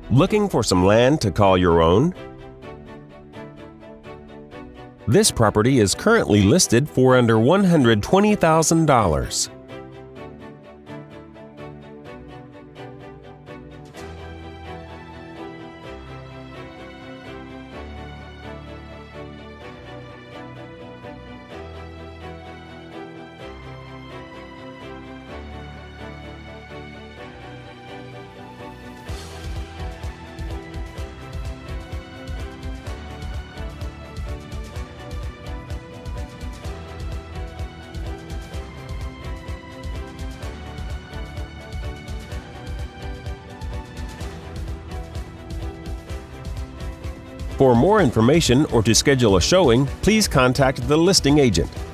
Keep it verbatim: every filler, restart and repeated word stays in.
Looking for some land to call your own? This property is currently listed for under one hundred twenty thousand dollars. For more information or to schedule a showing, please contact the listing agent.